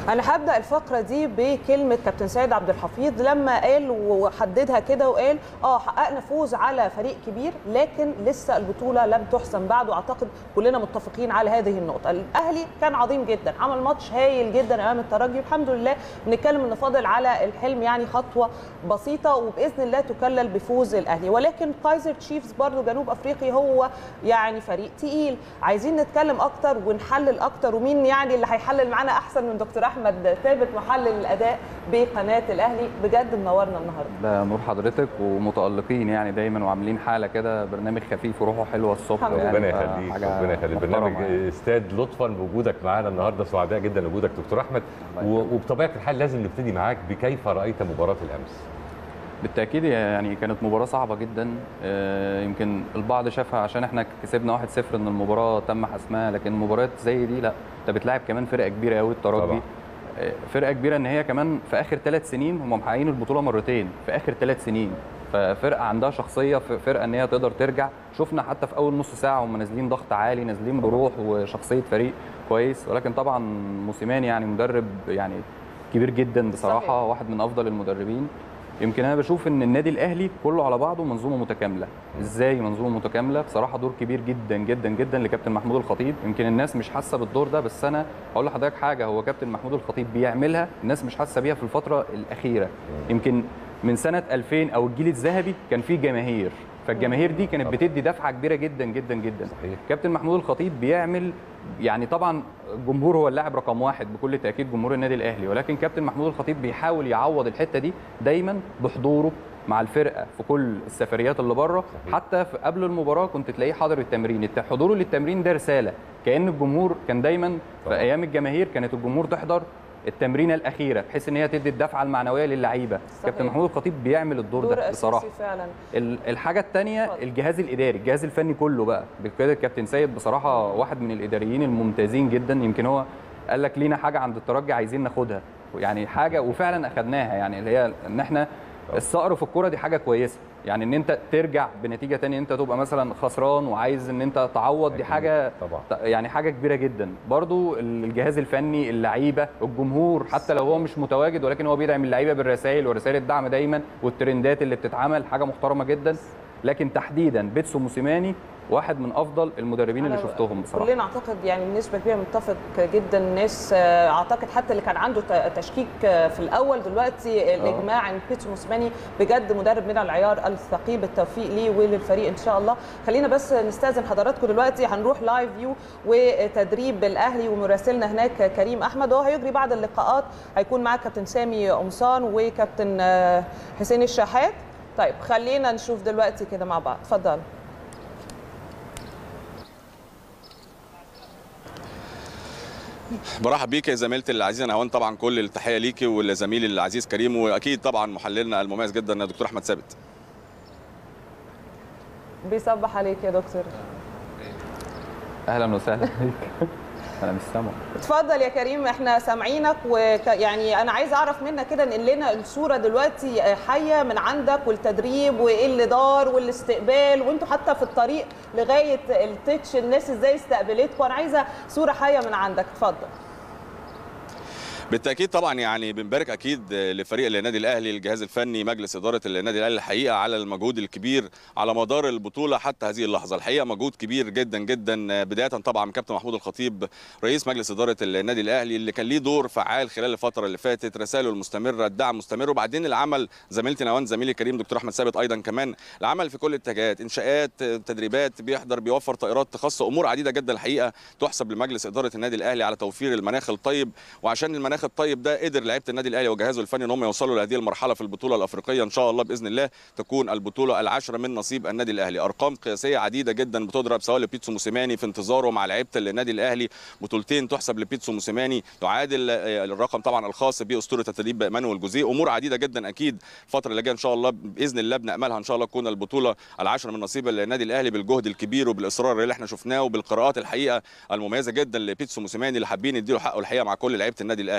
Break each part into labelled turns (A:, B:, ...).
A: انا هبدا الفقره دي بكلمه كابتن سيد عبد الحفيظ لما قال وحددها كده وقال حققنا فوز على فريق كبير، لكن لسه البطوله لم تحسم بعد، واعتقد كلنا متفقين على هذه النقطه. الاهلي كان عظيم جدا، عمل ماتش هايل جدا امام الترجي، الحمد لله بنتكلم ان فاضل على الحلم يعني خطوه بسيطه، وباذن الله تكلل بفوز الاهلي. ولكن كايزر تشيفز برضو جنوب افريقي هو يعني فريق تقيل، عايزين نتكلم اكتر ونحلل اكتر، ومين يعني اللي هيحلل معانا احسن من دكتور احمد ثابت محلل الاداء بقناه الاهلي. بجد منورنا النهارده.
B: ده نور حضرتك، ومتالقين يعني دايما وعاملين حاله كده، برنامج خفيف وروحه حلوه الصبح يعني.
C: ربنا يخليك، ربنا يخليك. برنامج استاد لطفا بوجودك معانا النهارده، سعداء جدا بوجودك دكتور احمد. وبطبيعه الحال لازم نبتدي معاك بكيف رايت مباراه الامس.
B: بالتاكيد يعني كانت مباراه صعبه جدا، يمكن البعض شافها عشان احنا كسبنا 1-0 ان المباراه تم حسمها، لكن مباريات زي دي لا، انت بتلاعب كمان فرقه كبيره قوي الترجي، فرقه كبيره ان هي كمان في اخر 3 سنين هم محققين البطوله مرتين في اخر 3 سنين، ففرقه عندها شخصيه، فرقه ان هي تقدر ترجع. شفنا حتى في اول نص ساعه هم نازلين ضغط عالي، نازلين بروح وشخصيه فريق كويس، ولكن طبعا موسيماني يعني مدرب يعني كبير جدا بصراحه، صحيح. واحد من افضل المدربين. يمكن انا بشوف ان النادي الاهلي كله على بعضه منظومه متكامله. ازاي منظومه متكامله؟ بصراحه دور كبير جدا جدا جدا لكابتن محمود الخطيب. يمكن الناس مش حاسه بالدور ده، بس انا هقول لحضرتك حاجه، هو كابتن محمود الخطيب بيعملها الناس مش حاسه بيها في الفتره الاخيره. يمكن من سنه 2000 او الجيل الذهبي كان في جماهير، فالجماهير دي كانت بتدي دفعه كبيره جدا جدا جدا. صحيح. كابتن محمود الخطيب بيعمل يعني، طبعا الجمهور هو اللاعب رقم واحد بكل تاكيد، جمهور النادي الاهلي، ولكن كابتن محمود الخطيب بيحاول يعوض الحته دي دايما بحضوره مع الفرقه في كل السفريات اللي بره. حتى في قبل المباراه كنت تلاقيه حاضر التمرين، حضوره للتمرين ده رساله، كأن الجمهور كان دايما في ايام الجماهير كانت الجمهور تحضر التمرينه الاخيره بحيث ان هي تدي الدفعه المعنويه للعيبه. كابتن محمود الخطيب بيعمل الدور ده بصراحه فعلا. الحاجه الثانيه الجهاز الاداري، الجهاز الفني كله بقى بقياده كابتن سيد، بصراحه واحد من الاداريين الممتازين جدا. يمكن هو قال لك لينا حاجه عند الترجي عايزين ناخدها، يعني حاجه وفعلا اخذناها، يعني اللي هي ان احنا الصقر في الكوره دي حاجه كويسه، يعني ان انت ترجع بنتيجه ثانيه، انت تبقى مثلا خسران وعايز ان انت تعوض، دي حاجه يعني حاجه كبيره جدا. برضو الجهاز الفني، اللعيبه، الجمهور حتى لو هو مش متواجد ولكن هو بيدعم اللعيبه بالرسائل ورسائل الدعم دايما، والترندات اللي بتتعمل حاجه محترمه جدا. لكن تحديدا بيتسو موسيماني واحد من افضل المدربين اللي شفتهم بصراحه.
A: كلنا اعتقد يعني بنسبه كبيره متفق جدا. الناس اعتقد حتى اللي كان عنده تشكيك في الاول دلوقتي الاجماع ان بيتسو موسيماني بجد مدرب من العيار الثقيل، بالتوفيق ليه وللفريق ان شاء الله. خلينا بس نستاذن حضراتكم دلوقتي، هنروح لايف فيو وتدريب الاهلي، ومراسلنا هناك كريم احمد، وهو هيجري بعض اللقاءات، هيكون معاه كابتن سامي قمصان وكابتن حسين الشحات. طيب خلينا نشوف دلوقتي كده مع بعض، اتفضل.
D: برحب بيك يا زميلتي العزيزه نهوان، طبعا كل التحيه ليكي ولزميلي العزيز كريم، واكيد طبعا محللنا المميز جدا دكتور احمد ثابت.
A: بيصبح عليك يا دكتور.
B: اهلا وسهلا بيك. انا مش سامع.
A: اتفضل يا كريم، احنا سامعينك، ويعني انا عايز اعرف منك كده، نقل لنا الصوره دلوقتي حيه من عندك، والتدريب وايه اللي دار والاستقبال، وانتوا حتى في الطريق لغايه التتش الناس ازاي استقبلتكم. انا عايزه صوره حيه من عندك، اتفضل.
D: بالتاكيد طبعا يعني بنبارك اكيد لفريق النادي الاهلي، الجهاز الفني، مجلس اداره النادي الاهلي، الحقيقه على المجهود الكبير على مدار البطوله حتى هذه اللحظه. الحقيقه مجهود كبير جدا جدا، بدايه طبعا من كابتن محمود الخطيب رئيس مجلس اداره النادي الاهلي، اللي كان ليه دور فعال خلال الفتره اللي فاتت، رسائله المستمره، الدعم مستمر، وبعدين العمل زميلتي نوان، زميلي كريم دكتور احمد ثابت ايضا كمان العمل في كل الاتجاهات، انشاءات، تدريبات، بيحضر، بيوفر طائرات خاصه، امور عديده جدا الحقيقه تحسب لمجلس اداره النادي الاهلي على توفير المناخ الطيب. وعشان المناخ الطيب ده قدر لعيبه النادي الاهلي وجهازه الفني ان هم يوصلوا لهذه المرحله في البطوله الافريقيه. ان شاء الله باذن الله تكون البطوله العاشره من نصيب النادي الاهلي. ارقام قياسيه عديده جدا بتضرب سواء لبيتسو موسيماني في انتظاره مع لعيبه النادي الاهلي، بطولتين تحسب لبيتسو موسيماني تعادل الرقم طبعا الخاص باسطوره التدريب مانويل جوزيه. امور عديده جدا اكيد الفتره اللي جايه ان شاء الله باذن الله بناملها ان شاء الله تكون البطوله العاشره من نصيب النادي الاهلي، بالجهد الكبير وبالاصرار اللي احنا شفناه وبالقراءات الحقيقه المميزه جدا لبيتسو موسيماني اللي حابين يديله حقه الحقيقه مع كل لعيبه النادي الاهلي.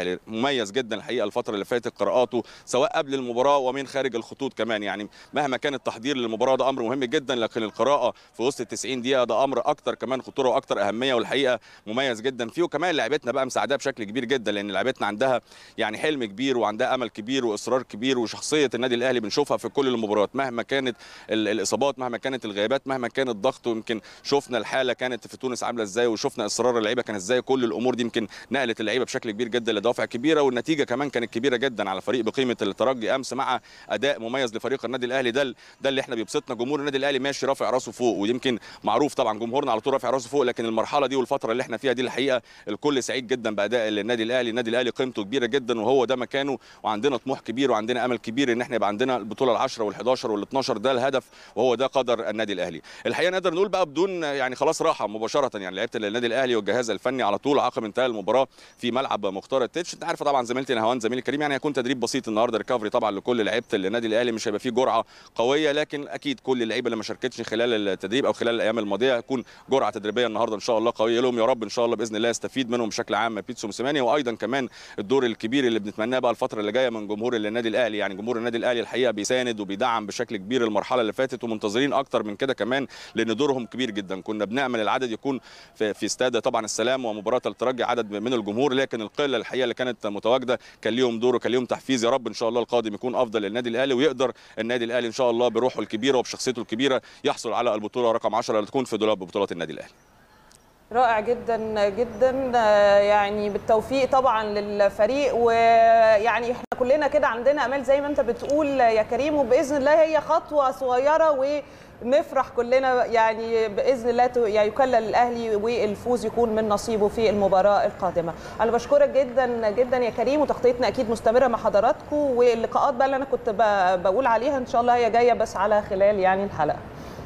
D: الاهلي. مميز جدا الحقيقه الفتره اللي فاتت قراءاته سواء قبل المباراه ومن خارج الخطوط كمان، يعني مهما كان التحضير للمباراه ده امر مهم جدا، لكن القراءه في وسط ال 90 دقيقه ده امر اكتر كمان خطوره واكتر اهميه، والحقيقه مميز جدا فيه. وكمان لعيبتنا بقى مساعداه بشكل كبير جدا، لان لعيبتنا عندها يعني حلم كبير وعندها امل كبير واصرار كبير، وشخصيه النادي الاهلي بنشوفها في كل المباريات مهما كانت الاصابات، مهما كانت الغيابات، مهما كان الضغط. ويمكن شفنا الحاله كانت في تونس عامله ازاي، وشفنا اصرار اللعيبه كان ازاي. كل الامور دي يمكن نقلت اللعيبه بشكل كبير جدا لدوافع كبيره، والنتيجه كمان كانت كبيره جدا على فريق بقيمه الترجي امس مع اداء مميز لفريق النادي الاهلي. ده اللي احنا بيبسطنا. جمهور النادي الاهلي ماشي رافع راسه فوق، ويمكن معروف طبعا جمهورنا على طول رافع راسه فوق، لكن المرحله دي والفتره اللي احنا فيها دي الحقيقه الكل سعيد جدا باداء النادي الاهلي. النادي الاهلي قيمته كبيره جدا وهو ده مكانه، وعندنا طموح كبير وعندنا امل كبير ان احنا يبقى عندنا البطوله ال10 وال11 وال12. ده الهدف وهو ده قدر النادي الاهلي. الحقيقه نقدر نقول بقى بدون يعني خلاص راحه مباشره، يعني لعيبه النادي الاهلي والجهاز الفني على طول عقب انتهاء المباراه في ملعب مختار التتش. انت عارفه طبعا زميلتي نهاوند زميلي الكريم، يعني هيكون تدريب بسيط النهارده، ريكفري طبعا لكل لعيبه النادي الاهلي، مش هيبقى فيه جرعه قويه، لكن اكيد كل اللعيبه اللي ما شاركتش خلال التدريب او خلال الايام الماضيه هيكون جرعه تدريبيه النهارده ان شاء الله قويه لهم، يا رب ان شاء الله باذن الله يستفيد منهم بشكل عام بيتسو موسيماني. وايضا كمان الدور الكبير اللي بنتمناه بقى الفتره اللي جايه من جمهور النادي الاهلي، يعني جمهور النادي الاهلي الحقيقه بيساند وبيدعم بشكل كبير المرحله اللي فاتت، ومنتظرين اكتر من كده كمان لان دورهم كبير جدا. كنا بنامل العدد يكون في استاد طبعا السلام ومباراه الترجي عدد من الجمهور، لكن القله الحقيقه اللي كانت متواجده كان ليهم دور وكان ليهم تحفيز. يا رب ان شاء الله القادم يكون افضل للنادي الاهلي، ويقدر النادي الاهلي ان شاء الله بروحه الكبيره وبشخصيته الكبيره يحصل على البطوله رقم 10 اللي تكون في دولاب بطولات النادي الاهلي.
A: رائع جدا جدا، يعني بالتوفيق طبعا للفريق، ويعني احنا كلنا كده عندنا امال زي ما انت بتقول يا كريم، وباذن الله هي خطوه صغيره ونفرح كلنا يعني باذن الله يكلل الاهلي والفوز يكون من نصيبه في المباراه القادمه. انا بشكرك جدا جدا يا كريم، وتغطيتنا اكيد مستمره مع حضراتكم، واللقاءات بقى اللي انا كنت بقول عليها ان شاء الله هي جايه بس على خلال يعني الحلقه.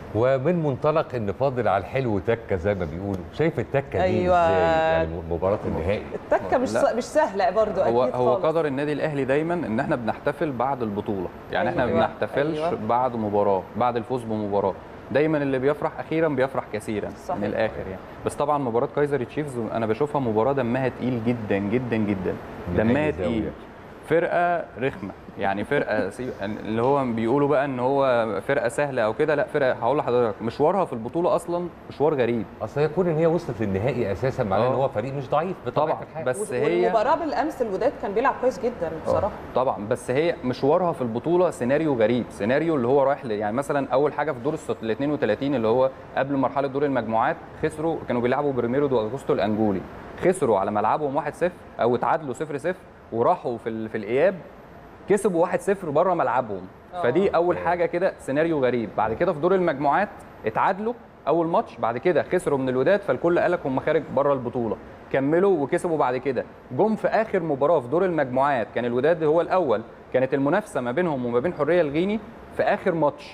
C: ومن منطلق ان فاضل على الحلو تكه زي ما بيقولوا، شايف التكه دي
A: أيوة.
C: ازاي يعني مباراه النهائي؟
A: التكه مش سهله برضو
B: هو
A: اكيد
B: هو
A: خالص.
B: قدر النادي الاهلي دايما ان احنا بنحتفل بعد البطوله، يعني احنا ما بنحتفلش بعد مباراه، بعد الفوز بمباراه. دايما اللي بيفرح اخيرا بيفرح كثيرا من الاخر يعني. بس طبعا مباراه كايزر تشيفز انا بشوفها مباراه دمها تقيل جدا جدا جدا، دمها تقيل. فرقه رخمه، يعني فرقه اللي هو بيقولوا بقى ان هو فرقه سهله او كده، لا فرقه هقول لحضرتك مشوارها في البطوله اصلا مشوار غريب.
C: اصل هي كون ان هي وصلت للنهائي اساسا معناه ان هو فريق مش ضعيف
B: طبعا، بس هي
A: والمباراه بالامس الوداد كان بيلعب كويس جدا بصراحه.
B: طبعا، بس هي مشوارها في البطوله سيناريو غريب، سيناريو اللي هو رايح يعني مثلا اول حاجه في دور ال 32 اللي هو قبل مرحله دور المجموعات خسروا، كانوا بيلعبوا بريميرو دو اغوستو الانجولي، خسروا على ملعبهم 1-0 او اتعادلوا 0-0 وراحوا في الاياب كسبوا 1-0 بره ملعبهم. فدي اول حاجه كده سيناريو غريب. بعد كده في دور المجموعات اتعادلوا اول ماتش، بعد كده خسروا من الوداد، فالكل قالك هم خارج بره البطوله. كملوا وكسبوا بعد كده، جم في اخر مباراه في دور المجموعات كان الوداد هو الاول، كانت المنافسه ما بينهم وما بين حريه الغيني في اخر ماتش.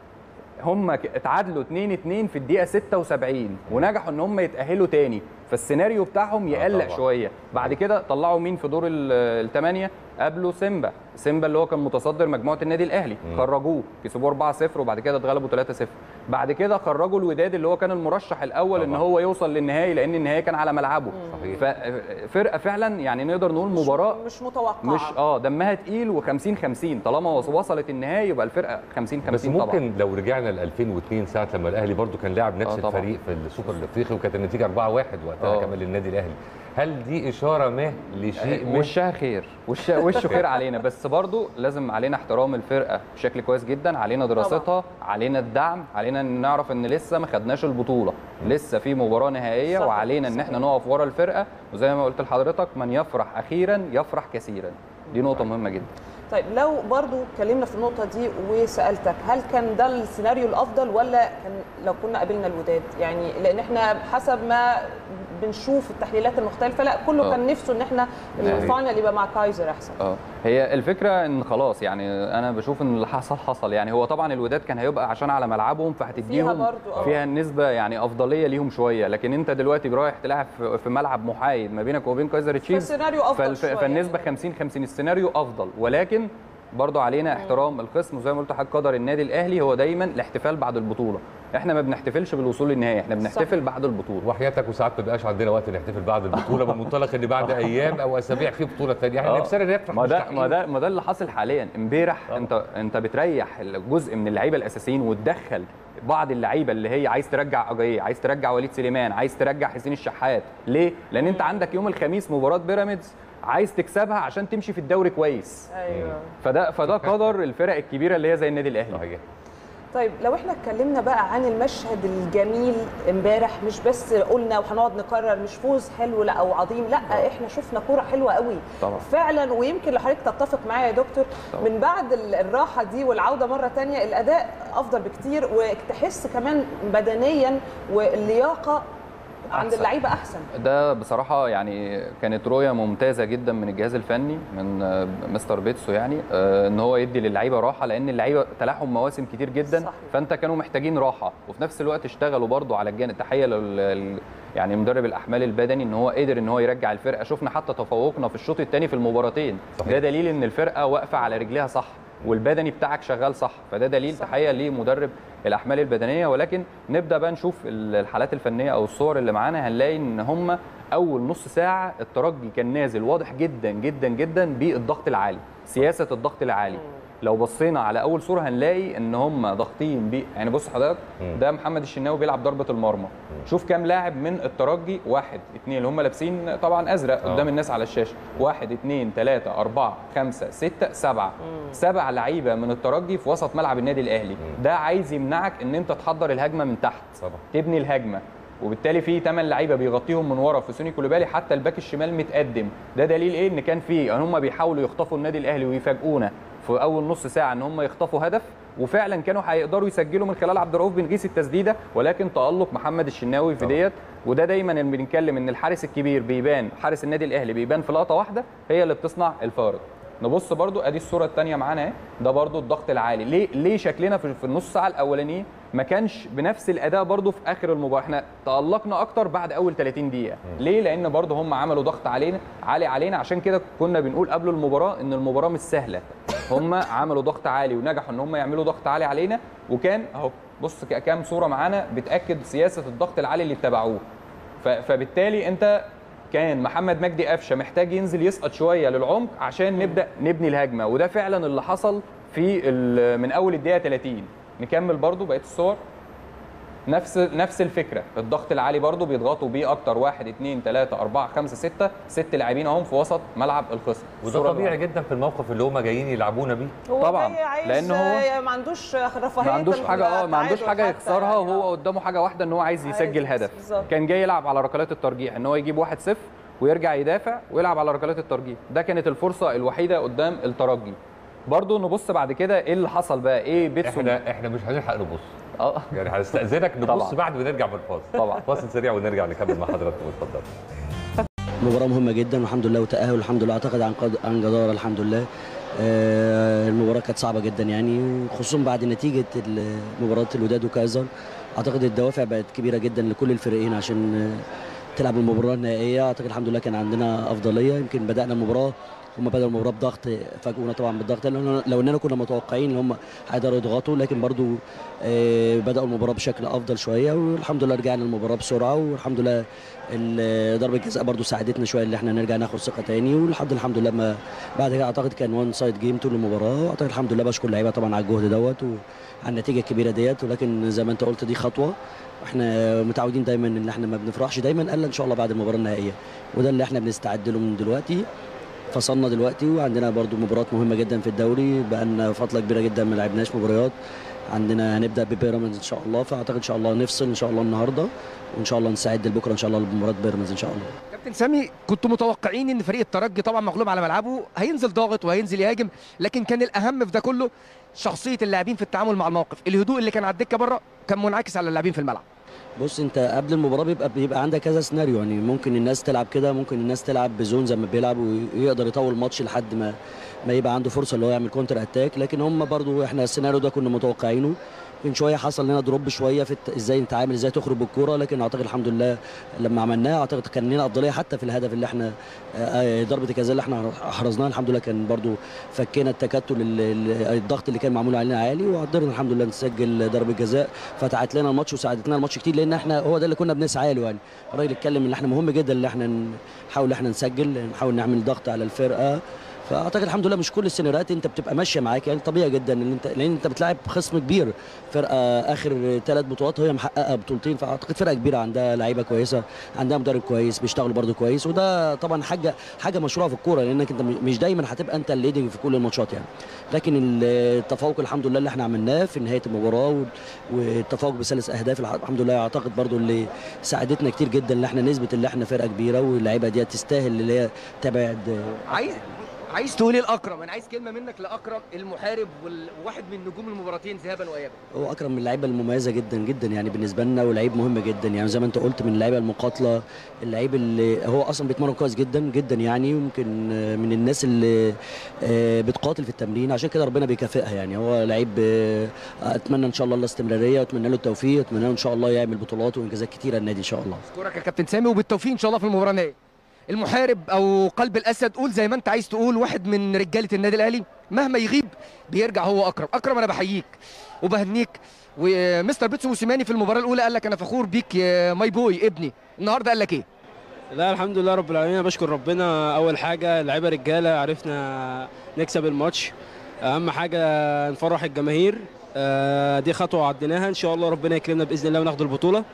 B: هم اتعادلوا 2-2 في الدقيقه 76 ونجحوا ان هم يتاهلوا تاني، فالسيناريو بتاعهم يقلق شويه. بعد كده طلعوا مين في دور الثمانيه؟ قابلوا سيمبا اللي هو كان متصدر مجموعه النادي الاهلي، خرجوه كسبوه 4-0 وبعد كده اتغلبوا 3-0. بعد كده خرجوا الوداد اللي هو كان المرشح الاول طبعا ان هو يوصل للنهائي لان النهائي كان على ملعبه. ففرقه فعلا يعني نقدر نقول مباراه
A: مش متوقعه،
B: مش دمها تقيل و50-50، طالما وصلت النهائي يبقى الفرقه 50-50
C: بس ممكن
B: طبعا.
C: لو رجعنا ل 2002 ساعه لما الاهلي برضو كان لاعب نفس الفريق في السوبر الافريقي وكانت النتيجه 4-1 وقتها كمان للنادي الاهلي، هل دي اشاره ما لشيء
B: وشها خير وشه خير علينا، بس برضو لازم علينا احترام الفرقه بشكل كويس جدا، علينا دراستها، علينا الدعم، علينا ان نعرف ان لسه ما خدناش البطوله، لسه في مباراه نهائيه وعلينا ان احنا نقف ورا الفرقه، وزي ما قلت لحضرتك من يفرح اخيرا يفرح كثيرا. دي نقطه مهمه جدا.
A: طيب لو برضو اتكلمنا في النقطه دي وسالتك هل كان ده السيناريو الافضل ولا كان لو كنا قابلنا الوداد؟ يعني لان احنا حسب ما بنشوف التحليلات المختلفه لا كله كان نفسه ان احنا الفاينل يبقى مع كايزر احسن.
B: هي الفكره ان خلاص يعني انا بشوف ان اللي حصل يعني هو طبعا الوداد كان هيبقى عشان على ملعبهم فهتديهم فيها النسبه يعني افضليه ليهم شويه، لكن انت دلوقتي رايح تلعب في ملعب محايد ما بينك وبين كايزر تشيفز فالنسبه 50-50 السيناريو افضل، ولكن برضو علينا احترام الخصم، وزي ما قلت لحضرتك قدر النادي الاهلي هو دايما الاحتفال بعد البطوله، احنا ما بنحتفلش بالوصول للنهائي، احنا بنحتفل بعد البطوله.
C: وحياتك وساعات ما بيبقاش عندنا وقت نحتفل بعد البطوله بمنطلق ان بعد ايام او اسابيع في بطوله ثانيه، احنا نفسنا نفرح.
B: ما ده اللي حاصل حاليا. امبارح انت بتريح جزء من اللعيبه الاساسيين وتدخل بعض اللعيبه اللي هي عايز ترجع اجاييه، عايز ترجع وليد سليمان، عايز ترجع حسين الشحات. ليه؟ لان انت عندك يوم الخميس مباراه بيراميدز عايز تكسبها عشان تمشي في الدوري كويس.
A: ايوه.
B: فده قدر الفرق الكبيره اللي هي زي النادي الاهلي.
C: صحيح.
A: طيب لو احنا اتكلمنا بقى عن المشهد الجميل امبارح، مش بس قلنا وهنقعد نكرر مش فوز حلو لا او عظيم، لا احنا شفنا كوره حلوه قوي
B: طبعا
A: فعلا. ويمكن لو حضرتك تتفق معايا يا دكتور طبعا. من بعد الراحه دي والعوده مره ثانيه الاداء افضل بكتير، وتحس كمان بدنيا واللياقه عند اللعيبه احسن.
B: ده بصراحه يعني كانت رؤيه ممتازه جدا من الجهاز الفني من مستر بيتسو، يعني ان هو يدي للعيبه راحه، لان اللعيبه تلاحم مواسم كتير جدا. صحيح. فانت كانوا محتاجين راحه، وفي نفس الوقت اشتغلوا برضو على الجانب. تحيه يعني مدرب الاحمال البدني ان هو قدر ان هو يرجع الفرقه. شفنا حتى تفوقنا في الشوط الثاني في المباراتين. صحيح. ده دليل ان الفرقه واقفه على رجليها صح والبدني بتاعك شغال صح، فده دليل. صح. تحيه لمدرب الاحمال البدنيه. ولكن نبدا بقى نشوف الحالات الفنيه او الصور اللي معانا، هنلاقي ان هم اول نص ساعه الترجي كان نازل واضح جدا جدا جدا بالضغط العالي، سياسه الضغط العالي. لو بصينا على اول صوره هنلاقي ان هم ضاغطين يعني بص حضرتك، ده محمد الشناوي بيلعب ضربه المرمى. شوف كام لاعب من الترجي، 1 2 اللي هم لابسين طبعا ازرق قدام الناس على الشاشه، 1 2 3 4 5 6 7 7 لعيبه من الترجي في وسط ملعب النادي الاهلي. ده عايز يمنعك ان انت تحضر الهجمه من تحت طبعا. تبني الهجمه، وبالتالي في 8 لعيبه بيغطيهم من ورا في سوني كولوبالي، حتى الباك الشمال متقدم. ده دليل ايه؟ ان كان في يعني هم بيحاولوا يخطفوا النادي الاهلي ويفاجئونا في اول نص ساعه ان هم يخطفوا هدف، وفعلا كانوا هيقدروا يسجلوا من خلال عبد الرؤوف بن غيث التسديده، ولكن تالق محمد الشناوي في ديت. وده دايما اللي بنتكلم ان الحارس الكبير بيبان، حارس النادي الاهلي بيبان في لقطه واحده هي اللي بتصنع الفارق. نبص برضو ادي الصوره الثانيه معانا اهي، ده برضو الضغط العالي. ليه شكلنا في النص ساعه الاولانيه ما كانش بنفس الاداء برضو في اخر المباراه؟ احنا تالقنا اكتر بعد اول 30 دقيقه. ليه؟ لان برضو هم عملوا ضغط عالي علينا. عشان كده كنا بنقول قبل المباراه ان المباراه مش سهله. هم عملوا ضغط عالي ونجحوا ان هم يعملوا ضغط عالي علينا، وكان اهو بص كام صوره معانا بتاكد سياسه الضغط العالي اللي اتبعوه. فبالتالي انت كان محمد مجدي قفشه محتاج ينزل يسقط شويه للعمق عشان نبدا نبني الهجمه، وده فعلا اللي حصل في من اول الدقيقه 30. نكمل برضو بقيه الصور، نفس الفكره، الضغط العالي برضو بيضغطوا بيه اكتر، 1 2 3 4 5 6 لاعبين اهم في وسط ملعب الخصم.
C: وده طبيعي جدا في الموقف اللي هم جايين يلعبونا بيه
A: طبعا، لان هو ما عندوش رفاهيه،
B: ما عندوش حاجه يخسرها، وهو قدامه حاجه واحده ان هو عايز يسجل هدف. بالزبط. كان جاي يلعب على ركلات الترجيح، ان هو يجيب 1-0 ويرجع يدافع ويلعب على ركلات الترجيح. ده كانت الفرصه الوحيده قدام الترجي. برضو نبص بعد كده ايه اللي حصل بقى، ايه بيتسو.
C: احنا مش هنلحق نبص يعني هنستأذنك نبص بعد ونرجع من الفاصل.
B: طبعا
C: فاصل سريع ونرجع نكمل مع حضراتكم. اتفضل.
E: مباراة مهمة جدا والحمد لله، وتأهل الحمد لله، اعتقد عن جدارة الحمد لله. المباراة كانت صعبة جدا يعني، خصوصا بعد نتيجة مباراة الوداد وكايزر. اعتقد الدوافع بقت كبيرة جدا لكل الفريقين عشان تلعب المباراة النهائية. اعتقد الحمد لله كان عندنا أفضلية. يمكن بدأنا المباراة، هم بدأوا المباراة بضغط، فاجئونا طبعا بالضغط، لو اننا كنا متوقعين ان هم هيقدروا يضغطوا، لكن برضو بدأوا المباراة بشكل افضل شوية، والحمد لله رجعنا المباراة بسرعة، والحمد لله ضربة الجزاء برضو ساعدتنا شوية ان احنا نرجع ناخد ثقة تاني، والحمد لله ما بعد كده اعتقد كان وان سايد جيم طول المباراة. واعتقد الحمد لله بشكر اللعيبة طبعا على الجهد دوت وعلى النتيجة الكبيرة ديت، ولكن زي ما انت قلت دي خطوة، واحنا متعودين دايما ان احنا ما بنفرحش دايما الا ان شاء الله بعد المباراة النهائية، وده اللي احنا بنستعد له من دلوقتي. فصلنا دلوقتي وعندنا برضو مباريات مهمه جدا في الدوري، بقالنا فتره كبيره جدا ما لعبناش مباريات. عندنا هنبدا ببيراميدز ان شاء الله، فاعتقد ان شاء الله نفصل ان شاء الله النهارده، وان شاء الله نستعد لبكره ان شاء الله لمباراه بيراميدز ان شاء الله.
F: كابتن سامي، كنتوا متوقعين ان فريق الترجي طبعا مغلوب على ملعبه هينزل ضاغط وهينزل يهاجم، لكن كان الاهم في ده كله شخصيه اللاعبين في التعامل مع الموقف، الهدوء اللي كان على الدكه بره كان منعكس على اللاعبين في الملعب.
E: بص انت قبل المباراه بيبقى عندك كذا سيناريو، يعني ممكن الناس تلعب كده، ممكن الناس تلعب بزون زي ما بيلعب ويقدر يطول الماتش لحد ما يبقى عنده فرصه اللي هو يعمل كونتر اتاك، لكن هم برضو احنا السيناريو ده كنا متوقعينه. يمكن شويه حصل لنا دروب شويه في ازاي نتعامل، ازاي تخرج بالكوره، لكن اعتقد الحمد لله لما عملناها اعتقد كان لنا افضليه حتى في الهدف اللي احنا ضربه الجزاء اللي احنا احرزناها. الحمد لله كان برضو فكينا التكتل الضغط اللي كان معمول علينا عالي، وقدرنا الحمد لله نسجل ضربه جزاء فتحت لنا الماتش وساعدتنا الماتش كتير، لان احنا هو ده اللي كنا بنسعى له. يعني الراجل اتكلم ان احنا مهم جدا ان احنا نحاول احنا نسجل، نحاول نعمل ضغط على الفرقه. فاعتقد الحمد لله مش كل السيناريوهات انت بتبقى ماشيه معاك، يعني طبيعي جدا ان انت لان انت بتلاعب خصم كبير، فرقه اخر 3 بطولات وهي محققه بطولتين، فاعتقد فرقه كبيره عندها لعيبه كويسه، عندها مدرب كويس بيشتغلوا برده كويس، وده طبعا حاجه مشروعه في الكوره، لانك انت مش دايما هتبقى انت الليدنج في كل الماتشات يعني. لكن التفوق الحمد لله اللي احنا عملناه في نهايه المباراه والتفوق بثلاث اهداف الحمد لله اعتقد برده اللي ساعدتنا كتير جدا ان احنا نثبت ان احنا فرقه كبيره واللعيبه دي تستاهل اللي هي تبعد.
F: عايز تقول ايه لاكرم؟ انا عايز كلمه منك لاكرم المحارب وواحد من نجوم المباراتين ذهابا وايابا.
E: هو اكرم من اللعيبه المميزه جدا جدا يعني بالنسبه لنا، ولعيب مهم جدا يعني زي ما انت قلت من اللعيبه المقاتله، اللعيب اللي هو اصلا بيتمرن كويس جدا جدا يعني، يمكن من الناس اللي بتقاتل في التمرين، عشان كده ربنا بيكافئها يعني. هو لعيب اتمنى ان شاء الله الاستمراريه، واتمنى له التوفيق، واتمنى له ان شاء الله يعمل بطولات وانجازات كتيره النادي ان شاء الله.
F: اشكرك يا كابتن سامي، وبالتوفيق ان شاء الله في المباراه النهائيه. المحارب او قلب الاسد، قول زي ما انت عايز تقول، واحد من رجاله النادي الاهلي مهما يغيب بيرجع هو اكرم. اكرم انا بحييك وبهنيك، ومستر بيتسو موسيماني في المباراه الاولى قال لك انا فخور بيك يا ماي بوي ابني، النهارده قال لك ايه؟
G: لا الحمد لله رب العالمين، انا بشكر ربنا. اول حاجه لعيبه رجاله عرفنا نكسب الماتش، اهم حاجه نفرح الجماهير، دي خطوه عديناها ان شاء الله ربنا يكرمنا باذن الله وناخد البطوله.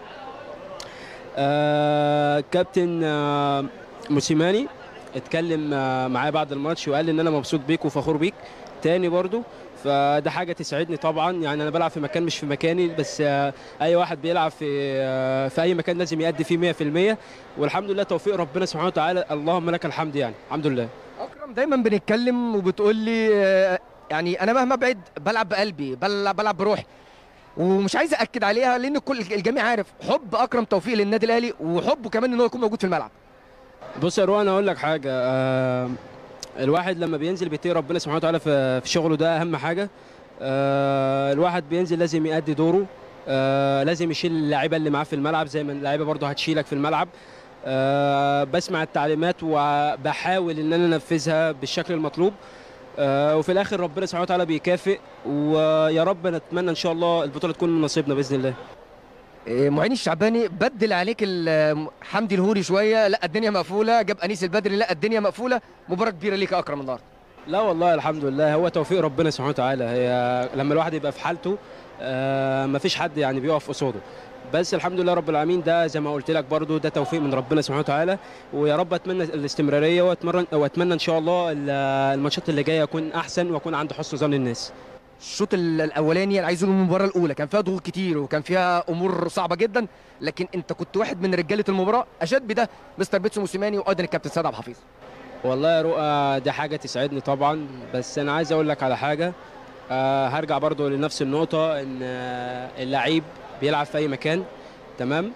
G: كابتن موسيماني اتكلم معايا بعد الماتش وقال لي ان انا مبسوط بيك وفخور بيك تاني برضو، فده حاجه تسعدني طبعا. يعني انا بلعب في مكان مش في مكاني، بس اي واحد بيلعب في اي مكان لازم يأدي فيه 100%، والحمد لله توفيق ربنا سبحانه وتعالى، اللهم لك الحمد يعني الحمد لله.
F: اكرم دايما بنتكلم وبتقول لي يعني انا مهما ابعد بلعب بقلبي، بلعب بروحي، ومش عايز اكد عليها لان كل الجميع عارف حب اكرم توفيق للنادي الاهلي، وحبه كمان ان هو يكون موجود في الملعب.
G: بص يا روان اقول لك حاجه، الواحد لما بينزل بيتقي ربنا سبحانه وتعالى في شغله، ده اهم حاجه. الواحد بينزل لازم يأدي دوره، لازم يشيل اللعيبه اللي معاه في الملعب زي ما اللعيبه برضه هتشيلك في الملعب. بسمع التعليمات وبحاول ان انا انفذها بالشكل المطلوب، وفي الاخر ربنا سبحانه وتعالى بيكافئ، ويا رب نتمنى ان شاء الله البطوله تكون من نصيبنا باذن الله.
F: معين الشعباني بدل عليك حمدي الهوري شويه، لا الدنيا مقفوله، جاب انيس البدري، لا الدنيا مقفوله، مباراه كبيره ليك يا اكرم النهارده.
G: لا والله الحمد لله، هو توفيق ربنا سبحانه وتعالى، هي لما الواحد يبقى في حالته مفيش حد يعني بيقف قصاده، بس الحمد لله رب العالمين، ده زي ما قلت لك برضو ده توفيق من ربنا سبحانه وتعالى، ويا رب اتمنى الاستمراريه واتمنى ان شاء الله الماتشات اللي جايه اكون احسن واكون عند حسن ظن الناس.
F: الشوط الاولاني انا عايز اقول المباراه الاولى كان فيها ضغوط كتير وكان فيها امور صعبه جدا، لكن انت كنت واحد من رجاله المباراه، اشاد بده مستر بيتسو موسيماني وايضا الكابتن سيد عبد الحفيظ.
G: والله يا رؤى دي حاجه تسعدني طبعا، بس انا عايز اقول لك على حاجه، هرجع برضو لنفس النقطه، ان اللعيب بيلعب في اي مكان تمام.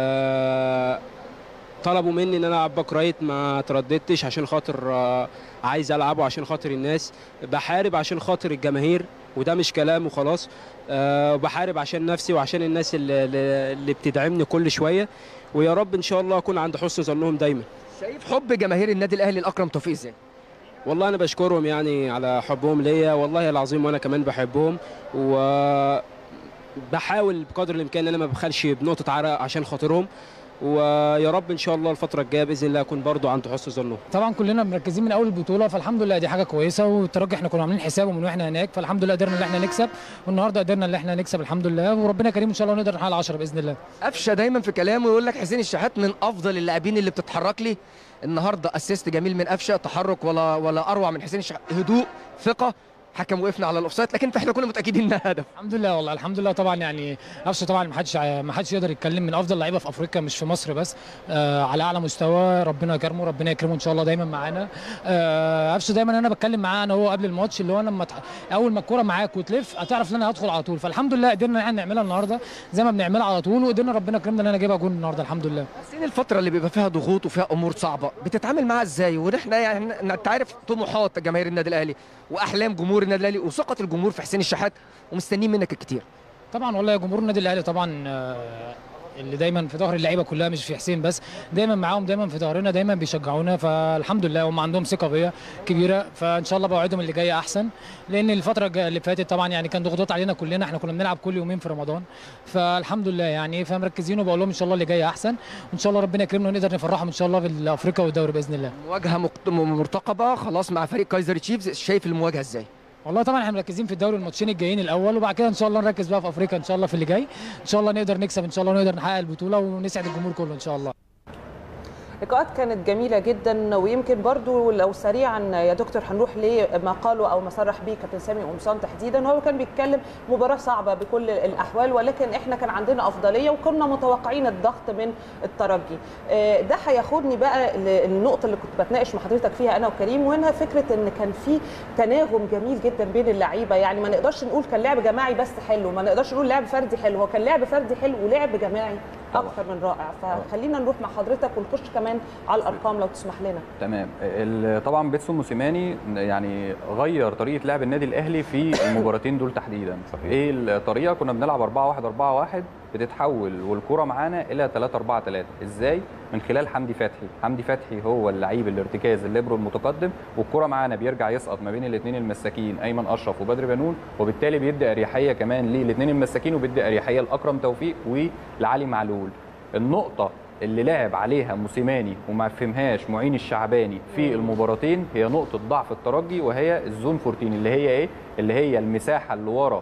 G: طلبوا مني ان انا العب باك رايت، ما ترددتش عشان خاطر عايز العبه عشان خاطر الناس، بحارب عشان خاطر الجماهير، وده مش كلام وخلاص، بحارب عشان نفسي وعشان الناس اللي بتدعمني كل شويه، ويا رب ان شاء الله اكون عند حسن ظنهم دايما.
F: شايف حب جماهير النادي الاهلي لاكرم توفيق ازاي؟
G: والله انا بشكرهم يعني على حبهم ليا والله العظيم، وانا كمان بحبهم، وبحاول بقدر الامكان ان انا ما ببخلش بنقطه عرق عشان خاطرهم، ويا رب ان شاء الله الفتره الجايه باذن الله اكون برضو عند حسن ظنهم.
H: طبعا كلنا مركزين من اول البطوله، فالحمد لله دي حاجه كويسه، والترجي احنا كنا عاملين حسابه من واحنا هناك، فالحمد لله قدرنا ان احنا نكسب، والنهارده قدرنا ان احنا نكسب الحمد لله، وربنا كريم ان شاء الله نقدر نحقق 10 باذن الله.
F: قفشه دايما في كلامه يقول لك حسين الشحات من افضل اللاعبين اللي بتتحرك لي، النهارده اسيست جميل من قفشه، تحرك ولا اروع من حسين الشحات، هدوء، ثقه، حكم وقفنا على الاوفسايد، لكن احنا كنا متاكدين انها هدف.
H: الحمد لله والله الحمد لله طبعا، يعني قفشه طبعا ما حدش يقدر يتكلم، من افضل لعيبه في افريقيا مش في مصر بس، على اعلى مستوى، ربنا يكرمه ربنا يكرمه ان شاء الله دايما معانا. قفشه دايما انا بتكلم معاه انا هو قبل الماتش، اللي هو لما اول ما الكوره معاك وتلف هتعرف ان انا هدخل على طول، فالحمد لله قدرنا ان احنا نعملها النهارده زي ما بنعملها على طول، وقدرنا ربنا كرمنا ان انا اجيبها جول النهارده الحمد لله.
F: حسين الفتره اللي بيبقى فيها ضغوط وفيها امور صعبه بتتعامل معاها ازاي؟ ونحن يعني انت عارف طموحات جماهير النادي الاهلي واحلام جمهور النادي الاهلي وثقه الجمهور في حسين الشحات ومستنيين منك الكتير.
H: طبعا والله جمهور النادي الاهلي طبعا اللي دايما في ظهر اللعيبه كلها، مش في حسين بس، دايما معاهم، دايما في ظهرنا، دايما بيشجعونا، فالحمد لله هم عندهم ثقه بيا كبيره، فان شاء الله بوعدهم اللي جايه احسن، لان الفتره اللي فاتت طبعا يعني كان ضغوطات علينا كلنا، احنا كنا بنلعب كل يومين في رمضان، فالحمد لله يعني فمركزين، وبقول لهم ان شاء الله اللي جايه احسن، وان شاء الله ربنا يكرمنا ونقدر نفرحهم ان شاء الله في افريقيا والدوري باذن الله.
F: مواجهه مرتقبه خلاص مع فريق كايزر تشيفز، شايف المواجهه ازاي؟
H: والله طبعا احنا مركزين في الدوري الماتشين الجايين الاول، وبعد كده ان شاء الله نركز بقى في افريقيا ان شاء الله في اللي جاي، ان شاء الله نقدر نكسب ان شاء الله، ونقدر نحقق البطوله ونسعد الجمهور كله ان شاء الله.
A: لقاءات كانت جميله جدا، ويمكن برضو لو سريعا يا دكتور هنروح لما قاله او ما صرح به كابتن سامي قمصان تحديدا. هو كان بيتكلم مباراه صعبه بكل الاحوال، ولكن احنا كان عندنا افضليه وكنا متوقعين الضغط من الترجي. ده هياخدني بقى للنقطه اللي كنت بتناقش مع حضرتك فيها انا وكريم، وهنا فكره ان كان في تناغم جميل جدا بين اللعيبه، يعني ما نقدرش نقول كان لعب جماعي بس حلو، ما نقدرش نقول لعب فردي حلو، هو كان لعب فردي حلو ولعب جماعي اكثر من رائع. فخلينا نروح مع حضرتك ونخش كمان على الارقام لو تسمح لنا.
B: تمام. طبعا بيتسو موسيماني يعني غير طريقه لعب النادي الاهلي في المباراتين دول تحديدا.
C: صحيح.
B: ايه الطريقه؟ كنا بنلعب 4-1 بتتحول والكره معانا الى 3-4-3. ازاي؟ من خلال حمدي فتحي. حمدي فتحي هو اللعيب الارتكاز الليبرو المتقدم، والكره معانا بيرجع يسقط ما بين الاثنين المساكين ايمن اشرف وبدر بنون، وبالتالي بيدي اريحيه كمان للاثنين المساكين، وبيدي اريحيه لاكرم توفيق ولعلي معلول. النقطه اللي لعب عليها موسيماني وما فهمهاش معين الشعباني في المباراتين هي نقطه ضعف الترجي، وهي الزون 14 اللي هي ايه؟ اللي هي المساحه اللي ورا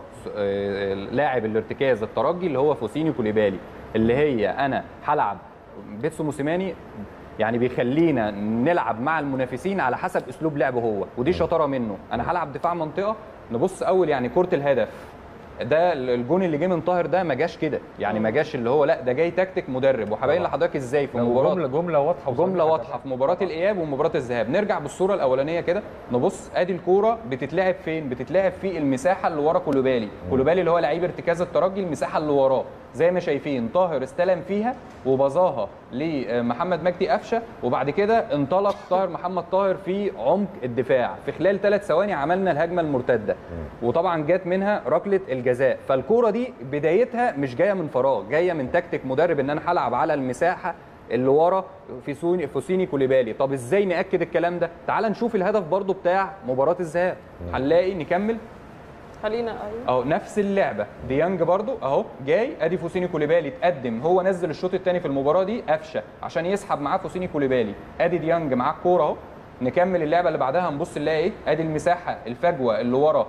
B: لاعب الارتكاز الترجي اللي هو فوسيني كوليبالي، اللي هي انا هلعب. بيتسو موسيماني يعني بيخلينا نلعب مع المنافسين على حسب اسلوب لعبه هو، ودي شطاره منه. انا هلعب دفاع منطقه، نبص اول يعني كره الهدف ده الجون اللي جه من طاهر ده ما جاش كده، يعني ما جاش اللي هو لا ده جاي تكتيك مدرب، وهبين لحضرتك ازاي في مباراه
C: جمله واضحه
B: في مباراه الاياب ومباراه الذهاب. نرجع بالصوره الاولانيه كده، نبص ادي الكوره بتتلعب فين؟ بتتلعب في المساحه اللي ورا كولوبالي اللي هو لعيب ارتكاز الترجي، المساحه اللي وراه زي ما شايفين طاهر استلم فيها وبظاها لمحمد مجدي قفشه، وبعد كده انطلق محمد طاهر في عمق الدفاع. في خلال 3 ثواني عملنا الهجمه المرتده، وطبعا جات منها ركله الجزاء. فالكوره دي بدايتها مش جايه من فراغ، جايه من تكتيك مدرب ان انا هلعب على المساحه اللي ورا فوسيني كوليبالي. طب ازاي ناكد الكلام ده؟ تعال نشوف الهدف برضو بتاع مباراه الذهاب. هنلاقي نكمل
A: خلينا
B: اهو نفس اللعبه، ديانج برضو اهو جاي، ادي فوسيني كوليبالي اتقدم، هو نزل الشوط الثاني في المباراه دي قفشه عشان يسحب معاه فوسيني كوليبالي، ادي ديانج معاه الكوره اهو. نكمل اللعبه اللي بعدها، هنبص نلاقي ايه؟ ادي المساحه الفجوه اللي ورا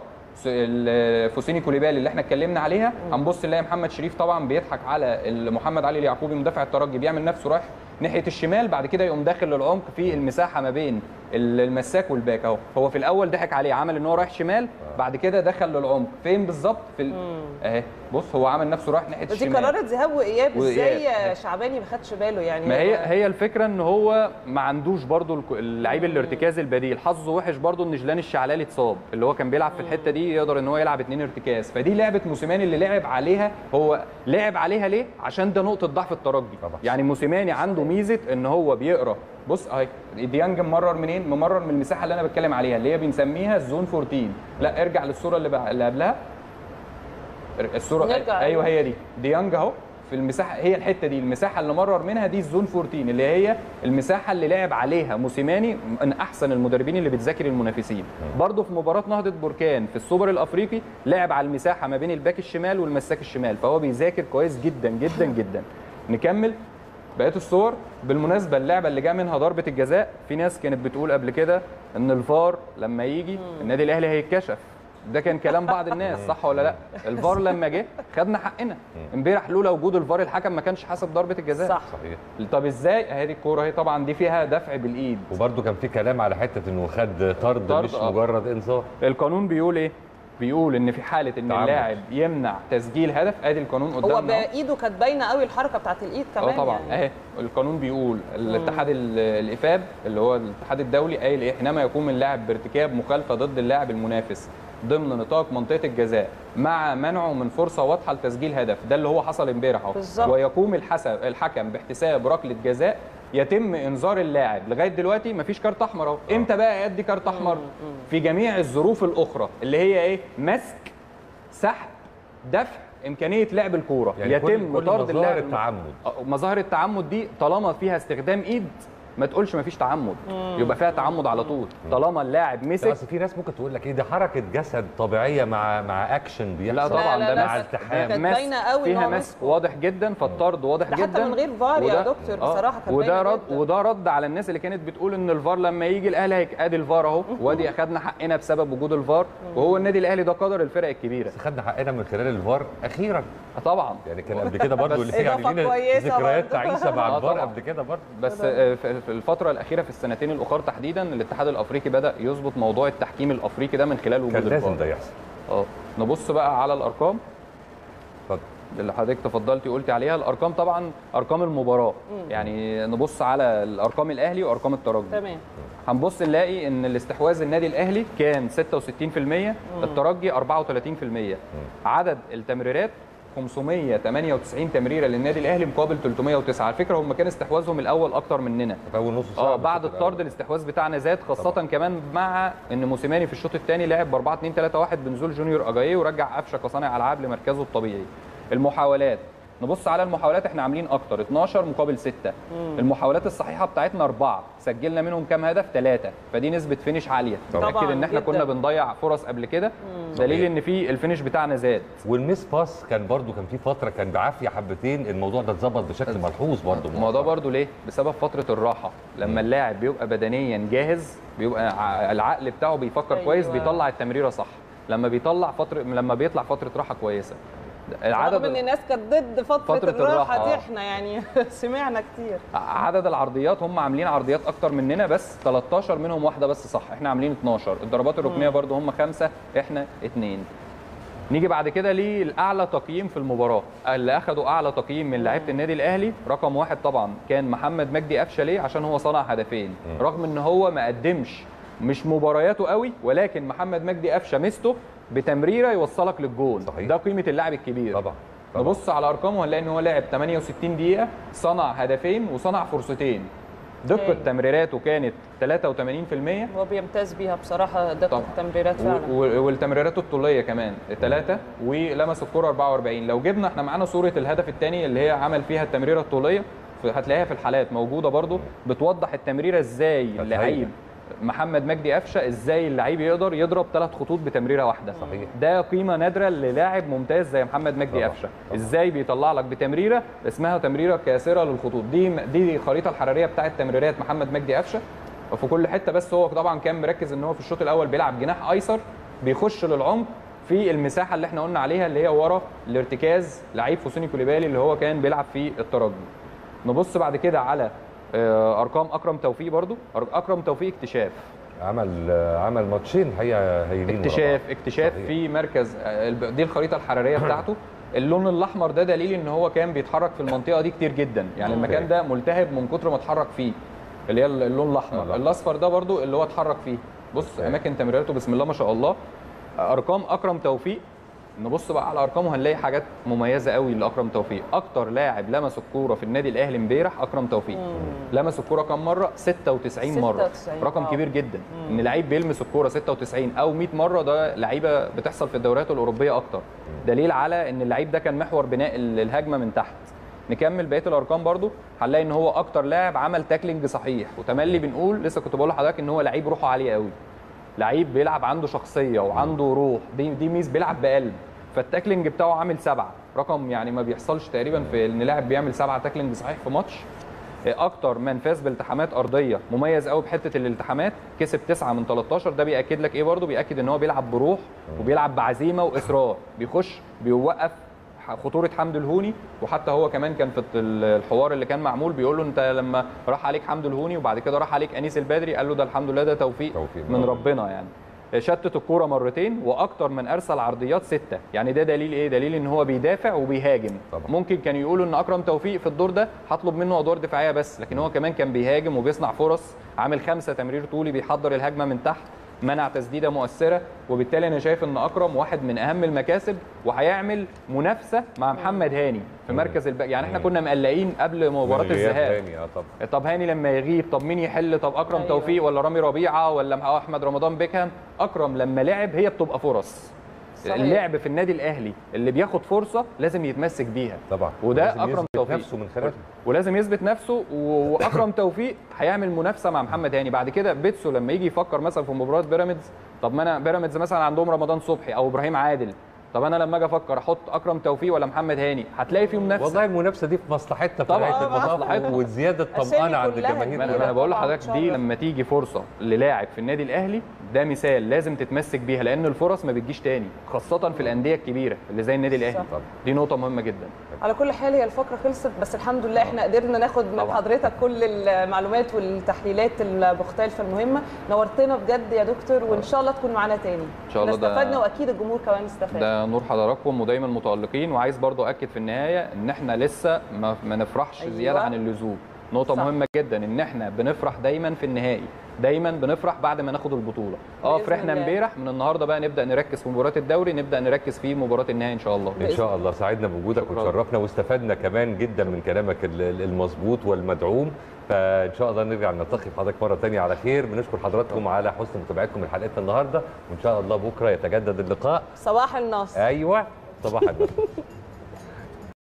B: فوسيني كوليبالي اللي احنا اتكلمنا عليها. هنبص نلاقي محمد شريف طبعا بيضحك على محمد علي اليعقوبي مدافع الترجي، بيعمل نفسه رايح ناحيه الشمال، بعد كده يقوم داخل للعمق في المساحه ما بين المساك والباك اهو. هو في الاول ضحك عليه، عمل ان هو رايح شمال، بعد كده دخل للعمق. فين بالظبط؟ في اهي بص هو عمل نفسه رايح ناحيه الشمال.
A: دي قرارات ذهاب واياب، ازاي شعباني ما خدش باله يعني؟
B: ما هي الفكره ان هو ما عندوش برضو اللعيب الارتكاز البديل. حظه وحش برضو ان جلان الشعلالي اتصاب، اللي هو كان بيلعب في الحته دي يقدر ان هو يلعب 2 ارتكاز. فدي لعبه موسيماني اللي لعب عليها. هو لعب عليها ليه؟ عشان ده نقطه ضعف الترجي. يعني موسيماني عنده ميزه ان هو بيقرا. بص اهي ديانج ممرر منين؟ ممرر من المساحه اللي انا بتكلم عليها اللي هي بنسميها الزون 14. لا ارجع للصوره اللي قبلها، الصوره ايوه هي دي ديانج اهو في المساحه، هي الحته دي المساحه اللي مرر منها دي الزون 14 اللي هي المساحه اللي لعب عليها موسيماني، من احسن المدربين اللي بتذاكر المنافسين. برضه في مباراه نهضه بركان في السوبر الافريقي لعب على المساحه ما بين الباك الشمال والمساك الشمال، فهو بيذاكر كويس جدا جدا جدا. نكمل بقيه الصور. بالمناسبه اللعبه اللي جاء منها ضربه الجزاء، في ناس كانت بتقول قبل كده ان الفار لما يجي النادي الاهلي هيتكشف. ده كان كلام بعض الناس، صح ولا لا؟ الفار لما جه خدنا حقنا. امبارح لولا وجود الفار الحكم ما كانش حسب ضربه الجزاء.
C: صحيح.
B: طب ازاي؟ اهي دي الكوره اهي، طبعا دي فيها دفع بالايد،
C: وبرده كان في كلام على حته انه خد طرد مش مجرد انذار.
B: القانون بيقول ايه؟ بيقول ان في حاله ان اللاعب يمنع تسجيل هدف، ادي القانون قدامنا.
A: هو بايده كانت باينه قوي الحركه بتاعت الايد كمان.
B: طبعا اهي القانون بيقول الاتحاد الافاب اللي هو الاتحاد الدولي قايل ايه؟ حينما يقوم اللاعب بارتكاب مخالفه ضد اللاعب المنافس ضمن نطاق منطقه الجزاء مع منعه من فرصه واضحه لتسجيل هدف، ده اللي هو حصل امبارح اهو، ويقوم الحكم باحتساب ركله جزاء يتم انذار اللاعب. لغايه دلوقتي مفيش كارت احمر اهو. امتى بقى يدي كارت احمر؟ في جميع الظروف الاخرى اللي هي ايه؟ مسك، سحب، دفع، امكانيه لعب الكوره،
C: يعني
B: يتم
C: كل
B: طرد
C: مظاهر
B: اللاعب.
C: التعمد.
B: مظاهر التعمد دي طالما فيها استخدام ايد ما تقولش ما فيش تعمد، يبقى فيها تعمد على طول. طالما اللاعب مسك.
C: بس في ناس ممكن تقول لك ايه ده حركه جسد طبيعيه مع اكشن بيحصل.
B: لا طبعا
A: لا،
B: ده
C: مع
A: كانت
C: التحام
A: باينه قوي
B: فيها مسك واضح جدا، فالطرد واضح
A: ده
B: جدا.
A: حتى من غير فار يا دكتور بصراحه كان
B: وده
A: باينة
B: رد
A: جداً.
B: وده رد على الناس اللي كانت بتقول ان الفار لما يجي الاهلي ادي الفار اهو، وادي اخدنا حقنا بسبب وجود الفار، وهو النادي الاهلي ده قدر الفرق الكبيره.
C: بس خدنا حقنا من خلال الفار اخيرا.
B: طبعا
C: يعني كان قبل كده برضه اللي
A: إضافة
C: يعني لينا
A: كويسة
C: ذكريات
A: برضه.
C: تعيسه مع الفار
B: طبعاً.
C: قبل كده برضه.
B: بس في الفتره الاخيره في السنتين الاخر تحديدا الاتحاد الافريقي بدا يظبط موضوع التحكيم الافريقي ده من خلال وجود
C: كان
B: الفار.
C: لازم ده يحصل.
B: نبص بقى على الارقام
C: اتفضل.
B: اللي حضرتك تفضلتي قلتي عليها. الارقام طبعا ارقام المباراه، يعني نبص على الارقام الاهلي وارقام الترجي.
A: تمام.
B: هنبص نلاقي ان الاستحواذ النادي الاهلي كان 66%، الترجي 34%. عدد التمريرات 598 تمريره للنادي الاهلي مقابل 309. على فكره هم كان استحواذهم الاول اكتر مننا
C: في اول نص ساعه.
B: بعد الطرد الاستحواذ بتاعنا زاد، خاصه طبعا. كمان مع ان موسيماني في الشوط الثاني لعب ب 4-2-3-1 بنزول جونيور اجاييه ورجع قفشه كصانع العاب لمركزه الطبيعي. المحاولات نبص على المحاولات، احنا عاملين اكتر 12 مقابل 6. المحاولات الصحيحه بتاعتنا 4، سجلنا منهم كام هدف؟ 3، فدي نسبه فينش عاليه. تاكد ان احنا كنا بنضيع فرص قبل كده، دليل ان في الفينش بتاعنا زاد.
C: والميس باس كان برضو كان في فتره كان بعافيه حبتين، الموضوع ده اتظبط بشكل ملحوظ برضو.
B: الموضوع برضو ليه؟ بسبب فتره الراحه، لما اللاعب بيبقى بدنيا جاهز بيبقى العقل بتاعه بيفكر كويس، بيطلع التمريره صح. لما بيطلع فتره راحه كويسه.
A: رغم ان الناس كانت ضد فتره الراحه دي، احنا يعني سمعنا كتير.
B: عدد العرضيات هم عاملين عرضيات اكتر مننا، بس 13 منهم واحده بس صح، احنا عاملين 12. الضربات الركنيه برضو هم 5 احنا 2. نيجي بعد كده للاعلى تقييم في المباراه، اللي اخذوا اعلى تقييم من لعيبه النادي الاهلي رقم 1 طبعا كان محمد مجدي قفشه. ليه؟ عشان هو صنع هدفين، رغم ان هو ما قدمش مش مبارياته قوي، ولكن محمد مجدي قفشه مسته بتمريره يوصلك للجول.
C: صحيح.
B: ده قيمه اللاعب الكبير.
C: طبعا.
B: نبص على ارقامه هنلاقي ان هو لعب 68 دقيقه، صنع هدفين وصنع فرصتين. دقه تمريراته كانت 83%،
A: هو بيمتاز بيها بصراحه دقه التمريرات فعلا.
B: والتمريرات الطوليه كمان 3، ولمس الكره 44. لو جبنا احنا معانا صوره الهدف الثاني اللي هي عمل فيها التمريره الطوليه، هتلاقيها في الحالات موجوده برضو، بتوضح التمريره ازاي اللعيب محمد مجدي قفشه ازاي اللعيب يقدر يضرب 3 خطوط بتمريره واحده.
C: صحيح.
B: ده قيمه نادره للاعب ممتاز زي محمد مجدي قفشه، ازاي بيطلع لك بتمريره اسمها تمريره كاسره للخطوط. دي الخريطه الحراريه بتاعه تمريرات محمد مجدي قفشه في كل حته. بس هو طبعا كان مركز ان هو في الشوط الاول بيلعب جناح ايسر، بيخش للعمق في المساحه اللي احنا قلنا عليها اللي هي ورا الارتكاز لعيب فوسيني كوليبالي اللي هو كان بيلعب في الترجي. نبص بعد كده على ارقام اكرم توفيق. برضو اكرم توفيق اكتشاف،
C: عمل ماتشين الحقيقه هايلين.
B: اكتشاف في مركز. دي الخريطه الحراريه بتاعته. اللون الاحمر ده دليل ان هو كان بيتحرك في المنطقه دي كتير جدا، يعني المكان ده ملتهب من كتر ما اتحرك فيه، اللي هي اللون الاحمر. الاصفر ده برضو اللي هو اتحرك فيه. بص اماكن تمريراته بسم الله ما شاء الله. ارقام اكرم توفيق، نبص بقى على ارقامه هنلاقي حاجات مميزه قوي لاكرم توفيق. اكتر لاعب لمس الكوره في النادي الاهلي امبارح اكرم توفيق. لمس الكوره كم مره؟ 96 مره. رقم كبير جدا. ان لعيب بيلمس الكوره 96 او 100 مره، ده لعيبه بتحصل في الدوريات الاوروبيه اكتر. دليل على ان اللعيب ده كان محور بناء الهجمه من تحت. نكمل بقيه الارقام برضو، هنلاقي ان هو اكتر لاعب عمل تاكلينج صحيح وتملي. بنقول لسه كنت بقول لحضرتك ان هو لعيب روحه عاليه قوي، لعيب بيلعب عنده شخصيه وعنده روح، دي ميز، بيلعب بقلب. فالتاكلينج بتاعه عامل 7، رقم يعني ما بيحصلش تقريبا في ان لاعب بيعمل 7 تاكلينج صحيح في ماتش. اكتر من فاز بالتحامات ارضيه، مميز قوي بحته الالتحامات، كسب 9 من 13. ده بياكد لك ايه؟ برضه بياكد ان هو بيلعب بروح وبيلعب بعزيمه واصرار، بيخش بيوقف خطوره حمدو الهوني. وحتى هو كمان كان في الحوار اللي كان معمول بيقول له انت لما راح عليك حمدو الهوني وبعد كده راح عليك انيس البدري، قال له ده الحمد لله ده توفيق من ربنا. يعني شتت الكوره مرتين واكتر من ارسل عرضيات 6. يعني ده دليل ايه؟ دليل ان هو بيدافع وبيهاجم. طبعا. ممكن كانوا يقولوا ان اكرم توفيق في الدور ده هطلب منه ادوار دفاعيه بس، لكن هو كمان كان بيهاجم وبيصنع فرص، عامل 5 تمرير طولي، بيحضر الهجمه من تحت، منع تسديده مؤثره. وبالتالي انا شايف ان اكرم واحد من اهم المكاسب، وهيعمل منافسه مع محمد هاني في مركز يعني احنا كنا مقلقين قبل مباراه الذهاب. طب هاني لما يغيب طب مين يحل؟ طب اكرم توفيق ولا رامي ربيعه ولا احمد رمضان بيكهام؟ اكرم لما لعب هي بتبقى فرص.
A: صحيح.
B: اللعب في النادي الاهلي اللي بياخد فرصه لازم يتمسك بيها
C: طبعا،
B: وده
C: لازم
B: اكرم
C: يثبت
B: توفيق
C: نفسه من خلالها.
B: ولازم يثبت نفسه واكرم توفيق هيعمل منافسه مع محمد هاني بعد كده. بيتسو لما يجي يفكر مثلا في مباراه بيراميدز، طب ما انا بيراميدز مثلا عندهم رمضان صبحي او ابراهيم عادل، طب انا لما اجي افكر احط اكرم توفيق ولا محمد هاني، هتلاقي فيه منافسه.
C: والله المنافسه دي في مصلحتنا في
B: طبعاً،
C: نهايه المطاف
B: مصلحتنا.
C: وزياده
A: أسامي
C: طمانه عند
A: كلها
C: الجماهير.
A: كبيرة.
B: انا بقول
A: طبعاً،
B: لحضرتك
A: إن شاء
B: دي
A: الله.
B: لما تيجي فرصه للاعب في النادي الاهلي ده مثال لازم تتمسك بيها، لان الفرص ما بتجيش تاني خاصه في الانديه الكبيره اللي زي النادي الاهلي.
A: صح.
B: دي نقطه مهمه جدا.
A: على كل حال هي الفقره خلصت، بس الحمد لله احنا قدرنا ناخد من
B: طبعاً.
A: حضرتك كل المعلومات والتحليلات المختلفه المهمه. نورتنا بجد يا دكتور، وان شاء الله تكون معانا تاني.
B: إن شاء الله. ده
A: استفدنا واكيد الجمهور كمان استفاد.
B: ده نور حضراتكم ودايما متالقين، وعايز برضو اكد في النهايه ان احنا لسه ما نفرحش
A: أيوة.
B: زياده عن اللزوم. نقطه
A: صح.
B: مهمه جدا ان احنا بنفرح دايما في النهائي، دايما بنفرح بعد ما ناخد البطوله.
A: بإذن
B: فرحنا
A: الله.
B: امبارح، من النهارده بقى نبدا نركز في مباراه الدوري، نبدا نركز في مباراه النهائي ان شاء الله.
C: ان شاء الله. سعدنا بوجودك
B: شكراً.
C: وتشرفنا واستفدنا كمان جدا من كلامك المظبوط والمدعوم، فان شاء الله نرجع نلتقي بحضرتك مره ثانيه على خير. بنشكر حضراتكم على حسن متابعتكم من حلقتنا النهارده، وان شاء الله بكره يتجدد اللقاء.
A: صباح النصر.
C: ايوه، صباح النصر.